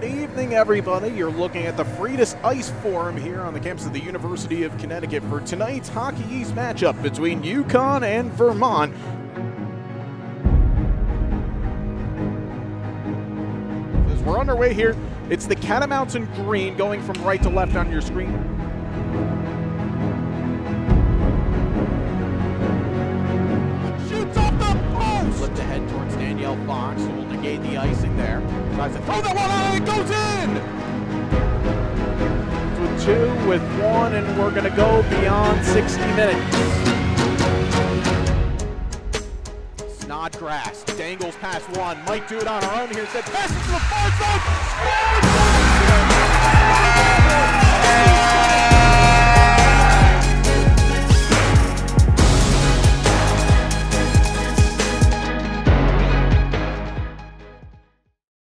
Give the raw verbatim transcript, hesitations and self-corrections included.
Good evening, everybody. You're looking at the Freitas Ice Forum here on the campus of the University of Connecticut for tonight's Hockey East matchup between UConn and Vermont. As we're underway here, it's the Catamounts in green going from right to left on your screen. Shoots off the post! Flipped ahead towards Danielle Fox, who will negate the icing there. Tries to throw that one out and it goes in! With two, with one, and we're going to go beyond sixty minutes. Snodgrass dangles past one. Might do it on her own here. Said passes to the far side. Scores!